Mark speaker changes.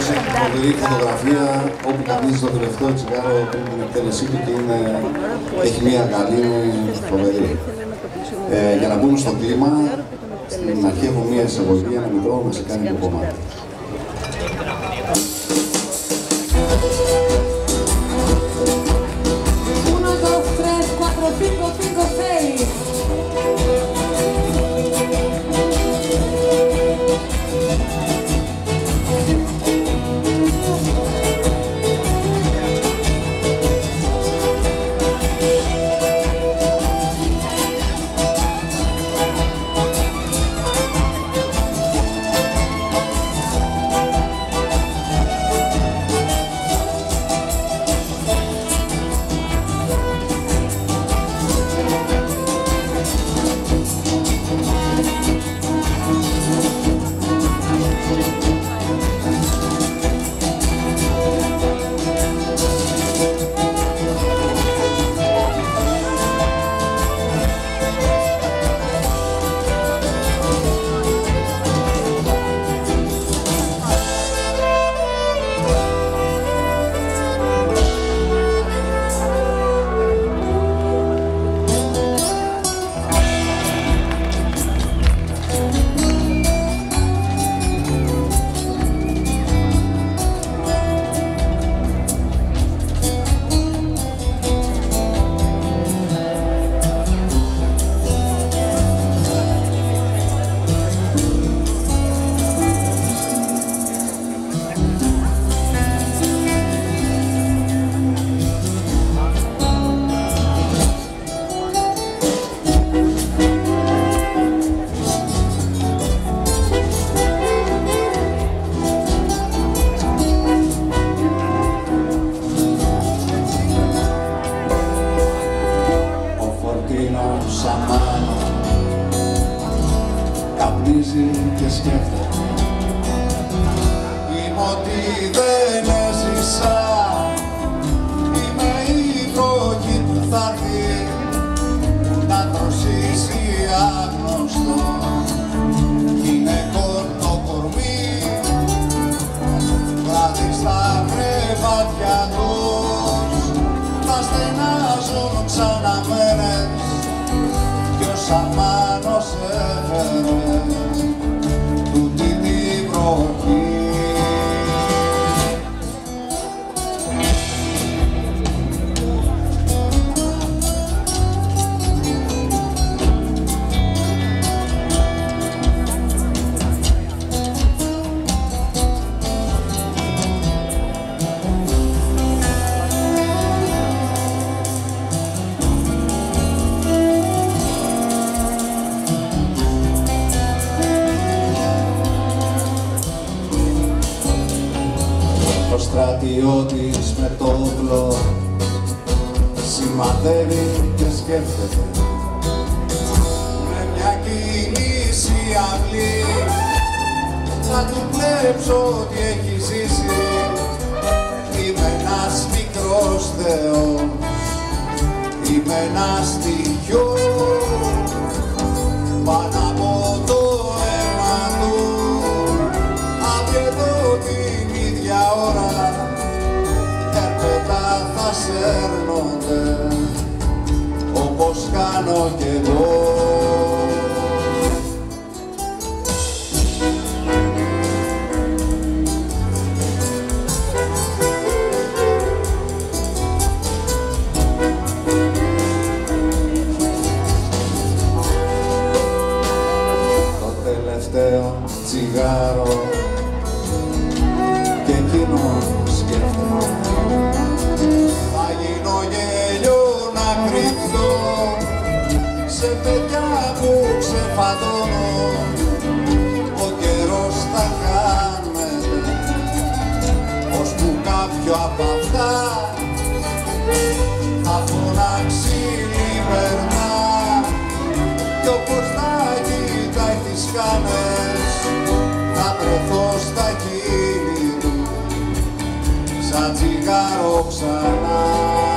Speaker 1: έχει φοβερή φωτογραφία όπου καθίζει το τελευταίο τσιγάρο πριν την εκτέλεσή του και έχει μία καλή, είναι φοβερή. Για να μπούμε στο κλίμα, στην αρχή έχω μία εισαγωγή, ένα μικρό να σε κάνει το κομμάτι. Καπνίζει και σκέφτεται. Είμαι ότι δεν έζησα. Είμαι η βροχή που θα έρθει να τρωσίσει άγνωστο. Γυναικών το κορμί βράδυ στα κρεβάτια τους να στενάζουν ξαναμένες. Ποιος αμάνος έφερε τούτη τη βροχή. Ο στρατιώτης με το όπλο σημαδεύει και σκέφτεται. Με μια κίνηση αυλή θα του κλέψω ότι έχει ζήσει. Είμαι ένας μικρός θεός, είμαι ένας στοιχιός πάνω από το αίμα του. Απ' εδώ την ίδια ώρα έρπετα θα σέρνονται όπως κάνω κι εγώ. Το τελευταίο τσιγάρο και εκείνο σκέφτομαι. Θα γίνω γέλιο να κρυφτώ σε παιδιά που ξεφαντώνω. Ο καιρός θα χάνεται ώσπου κάποιο απ' αυτά θα φωνάξει λιβερνά. Κι όπως θα κοιτάει τις κάνες θα τρεθώ στα χείλη του σαν τσιγάρο ξανά.